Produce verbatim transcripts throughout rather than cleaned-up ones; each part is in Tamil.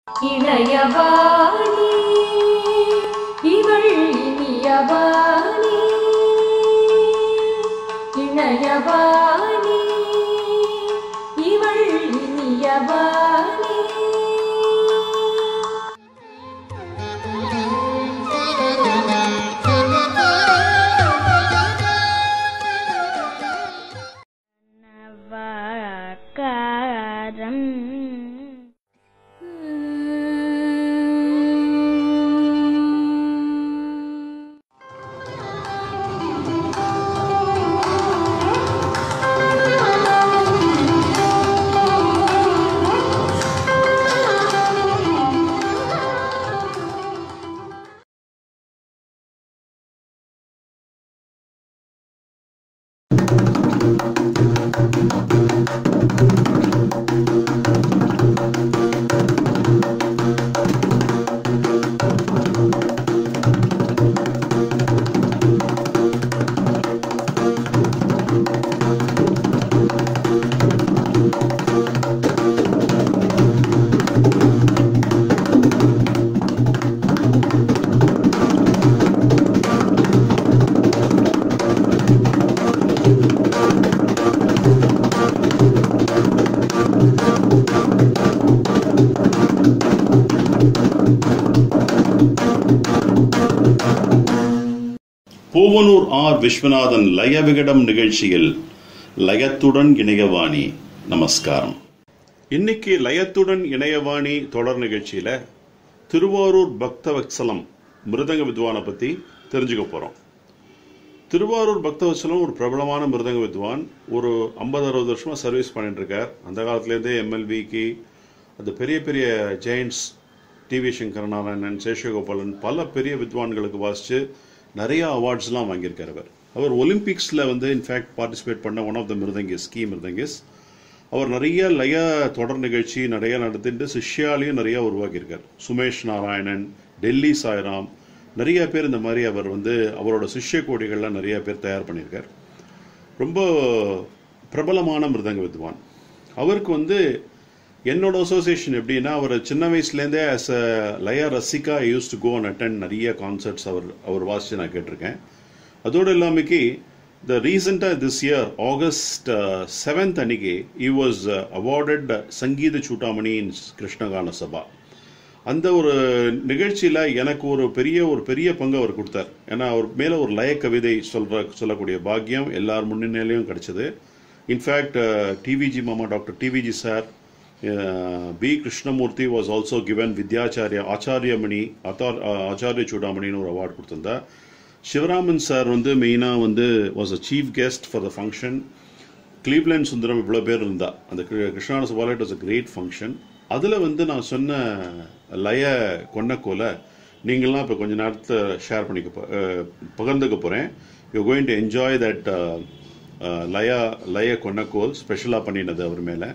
Inayavaani, ival Inayavaani, Inayavaani, ival Inayavaani. Navakaram. Puvanur R. Viswanathan Laya Vikadam நிகழ்ச்சியில் லயத்துடன் இணையவாணி. நமஸ்காரம். இன்னைக்கு லயத்துடன் இணையவாணி தொடர் நிகழ்ச்சியில திருவாரூர் பக்தவத்சலம் மிருதங்க வித்வானை பத்தி தெரிஞ்சுக்க போறோம். திருவாரூர் பக்தவத்சலம் ஒரு பிரபலமான மிருதங்க வித்வான். ஒரு ஐம்பது அறுபது வருஷமா சர்வீஸ் பண்ணிட்டு இருக்கார். அந்த காலத்திலேருந்தே எம்எல்விக்கு அந்த பெரிய பெரிய ஜெயின்ஸ் டிவி சங்கரநாராயணன், சேஷகோபாலன் பல பெரிய வித்வான்களுக்கு வாசிச்சு நிறைய அவார்ட்ஸ்லாம் வாங்கியிருக்கார். அவர் அவர் ஒலிம்பிக்ஸில் வந்து இன்ஃபேக்ட் பார்ட்டிசிபேட் பண்ண one of the mridangists, key mridangists. அவர் நிறைய லய தொடர் நிகழ்ச்சி நிறைய நடத்திட்டு சிஷ்யாலையும் நிறைய உருவாக்கியிருக்கார். சுமேஷ் நாராயணன், டெல்லி சாய்ராம், நிறைய பேர் இந்த மாதிரி அவர் வந்து அவரோட சிஷ்ய கோடிகள்லாம் நிறைய பேர் தயார் பண்ணியிருக்கார். ரொம்ப பிரபலமான மிருதங்க வித்வான். அவருக்கு வந்து என்னோட அசோசியேஷன் எப்படின்னா, அவர் சின்ன வயசுலேருந்தே as a laya rasika I use to go and attend நிறைய கான்சர்ட்ஸ் அவர் அவர் வாசித்து நான் கேட்டிருக்கேன். அதோடு இல்லாமக்கி த ரீசெண்டாக திஸ் இயர் ஆகஸ்ட் செவன்த் அன்னைக்கு ஈ வாஸ் அவார்டட் சங்கீத சூட்டாமணி இன் கிருஷ்ணகான சபா. அந்த ஒரு நிகழ்ச்சியில் எனக்கு ஒரு பெரிய ஒரு பெரிய பங்கு அவர் கொடுத்தார். ஏன்னா அவர் மேலே ஒரு லய கவிதை சொல்கிற சொல்லக்கூடிய பாக்கியம் எல்லார் முன்னிலையும் கிடைச்சது. இன்ஃபேக்ட் டிவிஜி மாமா doctor TVG sir, B Krishnamurthy was also given Vidyacharya Acharyamani Acharya சூடாமணின்னு ஒரு அவார்டு கொடுத்துருந்தா. சிவராமன் சார் வந்து மெயினாக வந்து was a chief guest for the function. Cleveland Sundaram இவ்வளோ பேர் இருந்தா. அந்த கிருஷ்ணான சபால it was a great function. அதில் வந்து நான் சொன்ன லய கொன்னக்கோல நீங்கள்லாம் இப்போ கொஞ்சம் நேரத்தை ஷேர் பண்ணிக்க பகிர்ந்துக்க போகிறேன். You going to enjoy that laya laya konnakol ஸ்பெஷலாக பண்ணினது அவர் மேலே.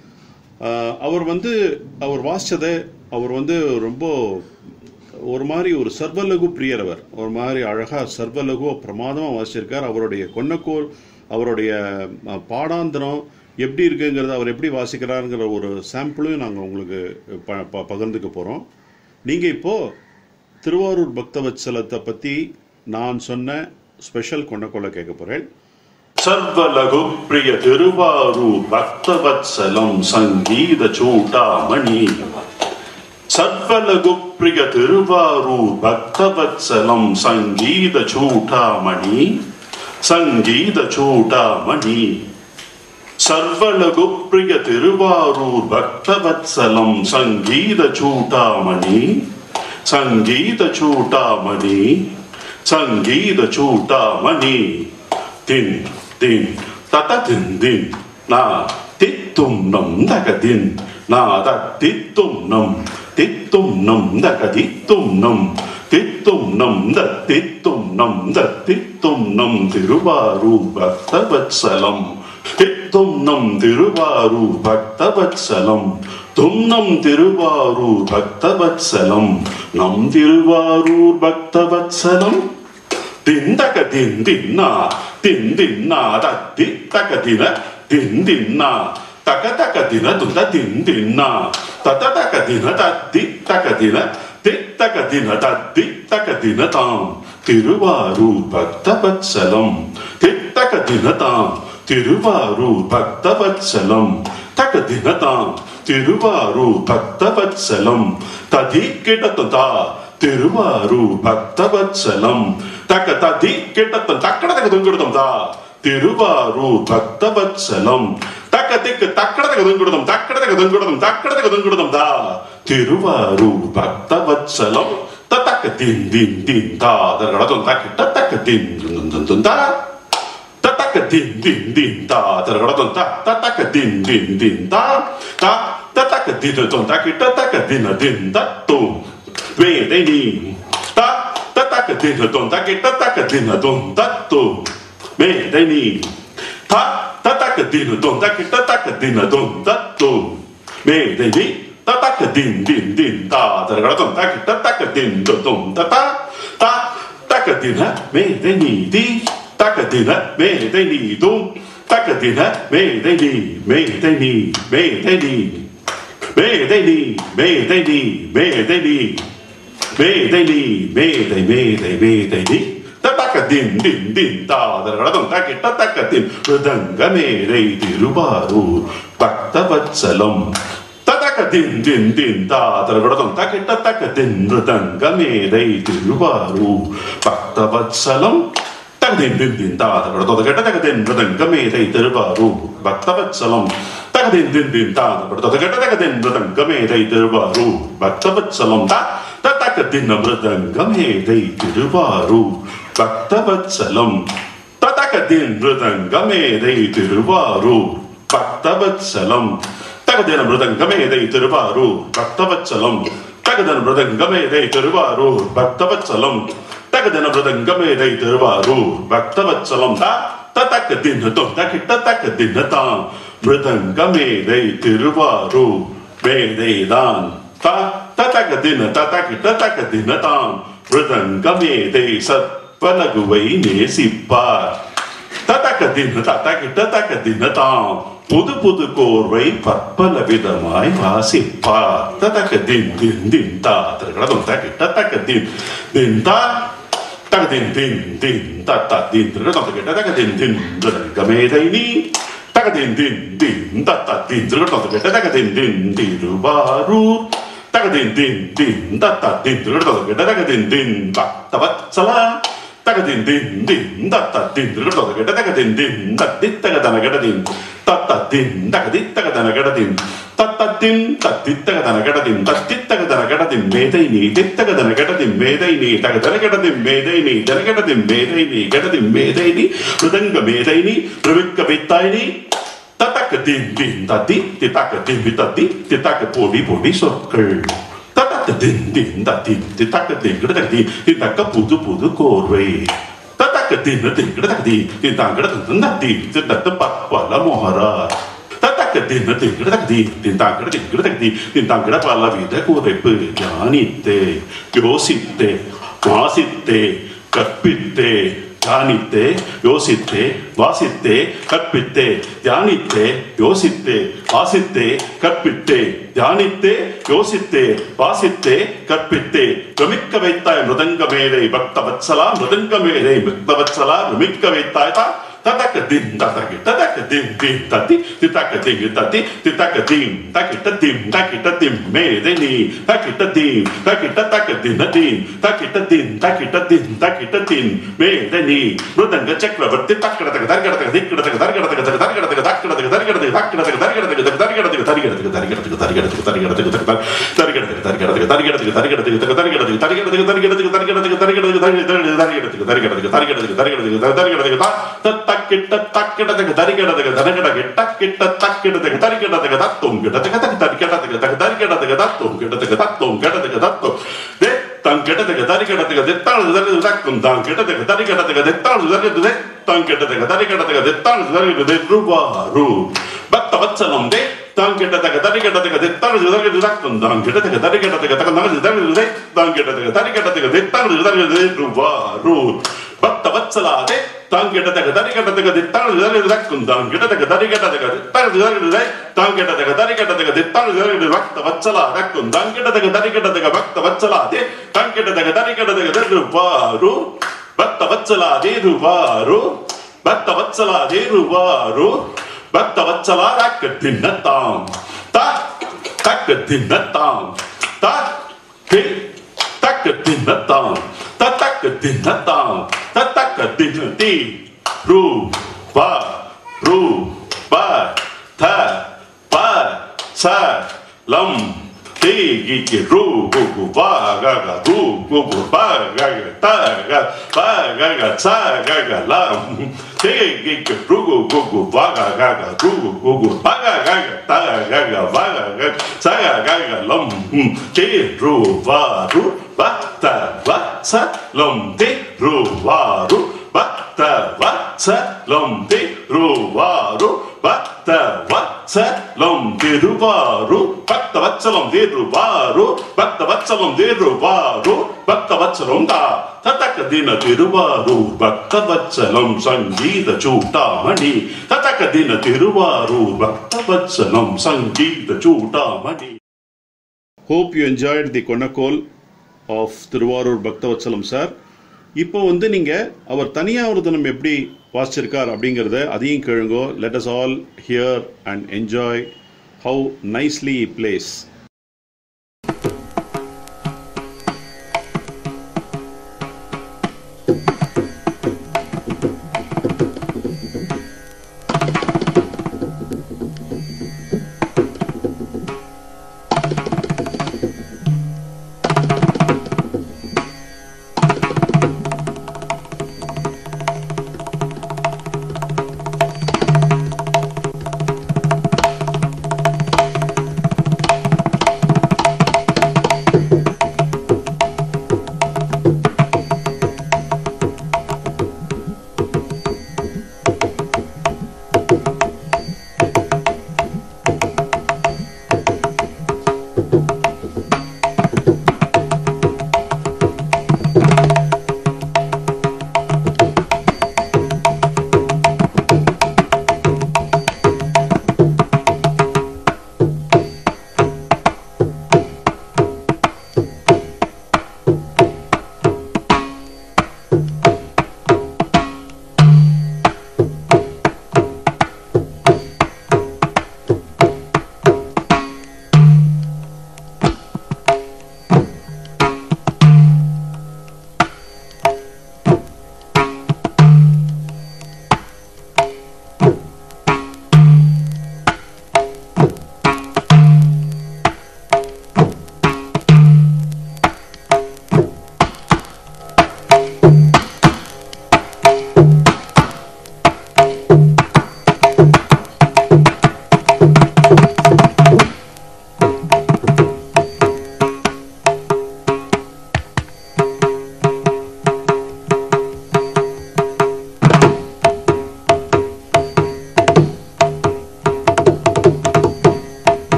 அவர் வந்து அவர் வாசித்ததை அவர் வந்து ரொம்ப ஒரு மாதிரி ஒரு சர்வலகு பிரியர். அவர் ஒரு மாதிரி அழகாக சர்வலகு பிரமாதமாக வாசிச்சிருக்கார். அவருடைய கொன்னக்கோல், அவருடைய பாடாந்திரம் எப்படி இருக்குங்கிறத, அவர் எப்படி வாசிக்கிறாருங்கிற ஒரு சாம்பிளையும் நாங்கள் உங்களுக்கு ப பகிர்ந்துக்க போகிறோம். நீங்கள் இப்போது திருவாரூர் பக்தவத்சலத்தை பற்றி நான் சொன்ன ஸ்பெஷல் கொன்னக்கோலை கேட்க போகிறேன். சர்வலகு பிரிய திருவாரூர் பக்தவத்சலம் சங்கீத சூடாமணி. சர்வலகு பிரிய திருவாரூர் பக்தவத்சலம் சங்கீத சூடாமணி. சங்கீத சூடாமணி. சர்வலகு பிரிய திருவாரூர் பக்தவத்சலம் சங்கீத சூடாமணி. சங்கீத சூடாமணி. சங்கீத சூடாமணி. தின் தின் தத தின் தின் நா தித்தும் நம் தக தின் நா தித்தும் நம் தித்தும் நம் தக தித்தும் நம் தித்தும் நம் த தித்தும் நம் த தித்தும் நம் திருவாரூர் பக்தவத்சலம். தித்தும் நம் திருவாரூர் பக்தவத்சலம். தும் நம் திருவாரூர் பக்தவத்சலம். நம் திருவாரூர் பக்தவத்சலம். திந்தக தின் தின்னா தின் தின்னா தித்தக தின தின் தின்னா தக தக தின துத தின் தின்னா தததகதின தத்தி தகதின தித்தகதின தத்தி தகதின தாம் திருவாரூர் பக்தவத்சலம் தித்தகதின தாம் திருவாரூர் பக்தவத்சலம் தகதின தாம் திருவாரூர் பக்தவத்சலம் ததி கிடத்ததா திருவாரூர் பக்தவத்சலம் தக ததி கிடத்தம் தக்கடதக துங்குடுதம் தா திருவாரூர் பக்தவத்சலம் தக்க திக்கு தக்கடதக துங்குடுதம் தக்கடதக துங்குடுதம் தக்கடதக துங்குடுதம் தா திருவாரூர் பக்தவத்சலம் ததக்க தின் தின் தின் தா தரகடதம் தக்கிட்ட தக்க தின் துன் தா ததக்க தின் தின் தின் தா தரகடதம் தா ததக்க தின் தின் தின் தா தா ததக்க தின் துன் தக்கிட்ட தக்க தின் தின் தத்தும் வேதை நீ தா ததக்க தின் துன் தக்கிட்ட தக்க தின் துன் தத்தும் வேதை நீ தா ததக்க தின் துன் தக்கிட்ட தக்க தின் துன் தத்தும் வேதை நீ ததக்க தின் தின் தின் தா தரகடதம் தக்கிட்ட தக்க தின் துன் ததா தா தக்க தின வேதை நீ தி தக்க தின வேதை நீ தும் தக்க தின வேதை நீ வேதை நீ வேதை நீ வேதை நீ வேதை நீ வேதை நீ வேதை நீ வேதை வேதை வேதை நீ தக்க தின் தின் தின் தாதரகடதம் தக்கிட்ட தக்க தின் மிருதங்க மேதை திருவாரூர் பக்தவத்சலம் ததக்க தின் தின் தின் தாதரகடதம் தக்கிட்ட தக்க தின் மிருதங்க மேதை திருவாரூர் பக்தவத்சலம் தகதின் தின் தின் தாதரகடதம் தக்கிட்ட தக்க தின் மிருதங்க மேதை திருவாரூர் பக்தவத்சலம் தகதின் தின் தின் தாதரகடதம் தக்கிட்ட தக்க தின் மிருதங்க மேதை திருவாரூர் பக்தவத்சலம் தா ததக்க தின் மிருதங்க மேதை திருவாரூர் பக்தவத்சலம் ததக்க தின் மிருதங்க மேதை திருவாரூர் பக்தவத்சலம் தகதின மிருதங்க மேதை திருவாரூர் பக்தவத்சலம் தகதின மிருதங்க மேதை திருவாரூர் பக்தவத்சலம் தகதின மிருதங்க மேதை திருவாரூர் பக்தவத்சலம் தா ததக்க தின் தும் தக்கிட்ட தக்க தின் தாம் மிருதங்க மேதை திருவாரூர் மேதைதான் தா ததக்க தின ததக்கிட்ட தக்க தின தாம் மிருதங்க மேதை சத்பலகுவை நேசிப்பார் ததக்க தின ததக்கிட்ட தக்க தின தாம் புது புது கோர்வை பற்பல விதமாய் வாசிப்பார் ததக்க தின் தின் தின் தா தரகடதம் தக்கிட்ட தக்க தின் தின் தா தக தின் தின் தின் தத்த தின் தரகடதம் தக்கிட்ட தக்க தின் தின் மிருதங்க மேதை நீ தக தின் தின் தின் தத்த தின் தரகடதம் தக்கிட்ட தக்க தின் தின் திருவாரூர் தகதின் தின் தின் தத்த தின் தரகடதம் தக்கிட்ட தக்க தின் தின் பக்தவத்சலா தகதின் தின் தின் தத்த தின் தரகடதம் தக்கிட்ட தக்க தின் தின் தத்தி தகதன கடதின் தத்த தின் தகதி தகதன கடதின் தத்த தின் தத்தி தகதன கடதின் தத்தி தகதன கடதின் மேதை நீ தித்தகதன கடதின் மேதை நீ தகதன கடதின் மேதை நீ தனகடதின் மேதை நீ கடதின் மேதை நீ மிருதங்க மேதை நீ பிரவிக்க வைத்தாய் நீ தத்தக்க தின் தின் தத்தி தித்தக்க தின் வித்தத்தி தித்தக்க போடி போடி சொற்கள் தத்தக்க தின் தின் தத்தி தித்தக்க தின் கிடதக்கதி தித்தக்க புது புது கோர்வை தத்தக்க தின் தின் கிடதக்கதி தித்தாங்கிடதன் தத்தி தித்தத்த பல மோகரா தத்தக்க தின் தின் கிடதக்கதி தித்தாங்கிடதி கிடதக்கதி தித்தாங்கிட பல வித குறைப்பு தியானித்தே யோசித்தே வாசித்தே கற்பித்தே தியானித்தே யோசித்தே வாசித்தே கற்பித்தே தியானித்தே யோசித்தே வாசித்தே கற்பித்தே தியானித்தே யோசித்தே வாசித்தே கற்பித்தே பிரமிக்க வைத்தாய் மிருதங்க மேதை பக்தவத்சலா மிருதங்க மேதை பக்தவத்சலா பிரமிக்க வைத்தாய் தா ததக்க தின் ததக்க ததக்க தின் தின் தத்தி திதக்க தின் தத்தி திதக்க தின் தக்கிட்ட தின் தக்கிட்ட தின் மேதை நீ தக்கிட்ட தின் தக்கிட்ட தக்க தின் தின் தக்கிட்ட தின் தக்கிட்ட தின் தக்கிட்ட தின் மேதை நீ மிருதங்க சக்கரவர்த்தி தக்கடதக தர்கடதக திக்கடதக தர்கடதக தர்கடதக தக்கடதக தர்கடதக தக்கடதக தர்கடதக தர்கடதக தர்கடதக தர்கடதக தர்கடதக தர்கடதக தர்கடதக தர்கடதக தர்கடதக தர்கடதக தர்கடதக தர்கடதக தர்கடதக தர்கடதக தர்கடதக தர்கடதக தர்கடதக தர்கடதக தர்கடதக தக்கிட்ட தக்கிடதக தரிகடதக தரகடக டக்கிட்ட தக்கிடதக தரிகடதக தத்தும் கிடதக தரிகடதக தரிகடதக தத்தும் கிடதக தத்தும் கிடதக தத்தும் தே தங் கிடதக தரிகடதக தெத்தாள் தரிகடதக தக்கும் தான் கிடதக தரிகடதக தெத்தாள் தரிகடதக தங் கிடதக தரிகடதக தெத்தாள் தரிகடதக திருவாரூர் பக்தவத்சலம் தே தான் கிடதக தரிகடதக தெத்தாள் தரிகடதக தக்கும் தான் கிடதக தரிகடதக தக்கம் தான் தரிகடதக தான் கிடதக தரிகடதக தெத்தாள் தரிகடதக திருவாரூர் பக்தவத்சலா தே தாங்கிட்டதக தரிகட்டதக தித்தான தரிகட்டதக்கும் தாங்கிட்டதக தரிகட்டதக தித்தான தரிகட்டதக தாங்கிட்டதக தரிகட்டதக தித்தான தரிகட்டதக பக்தவத்சலா தக்கும் தாங்கிட்டதக தரிகட்டதக பக்தவத்சலா தே தாங்கிட்டதக தரிகட்டதக திருவாரூர் பக்தவத்சலா திருவாரூர் பக்தவத்சலா திருவாரூர் பக்தவத்சலா தக்க தின்னதாம் தா தக்க தின்னதாம் தா கே தக்க தின்னதாம் தக்க தின்னதாம் தக்க தின்னதி ரு பா ரு பா த ப ச லம் தி கி ரு கு கு பா க க ரு கு கு பா க க த க ப க க ச க க லம் தி கி ரு கு கு கு பா க க க ரு கு கு பா க க க த க க பா க க ச க க லம் தி ரு வா ரு பக்தவத்சலம் திருவாரூர் பக்தவத்சலம் திருவாரூர் பக்தவத்சலம் திருவாரூர் பக்தவத்சலம் திருவாரூர் பக்தவத்சலம் திருவாரூர் பக்தவத்சலம் தா தத்தக்க தின திருவாரூர் பக்தவத்சலம் சங்கீத சூட்டாமணி தத்தக்க தின திருவாரூர் பக்தவத்சலம் சங்கீத சூட்டாமணி. Hope you enjoyed the Konakol of Thiruvaarur Bakthavatsalam sir. இப்போ வந்து நீங்க அவர் தனியாவர்தனம் எப்படி வாசிச்சிருக்கார் அப்படிங்கறத அதையும் கேளுங்க. Let us all hear and enjoy how nicely he plays.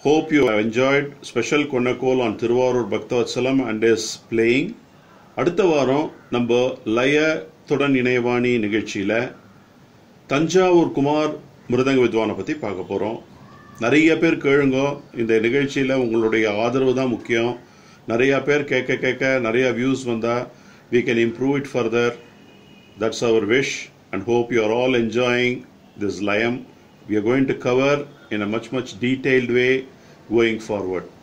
Hope you have enjoyed special Konnakol on Thiruvaarur Bakthavatsalam and is playing. அடுத்த வாரம் நம்ம லய துடன் இணையவாணி நிகழ்ச்சியில தஞ்சாவூர் குமார் மிருதங்க வித்வானை பத்தி பார்க்க போறோம். நிறைய பேர் கேளுங்க. இந்த நிகழ்ச்சியில உங்களுடைய ஆதரவு தான் முக்கியம். நிறைய பேர் கேட்க கேட்க நிறைய வியூஸ் வந்தா we can improve it further. That's our wish and hope you are all enjoying this layam. We are going to cover in a much much detailed way going forward.